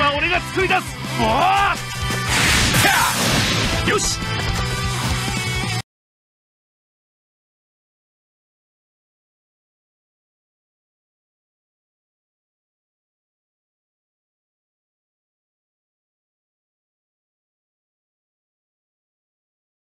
は俺が作り出す。よし、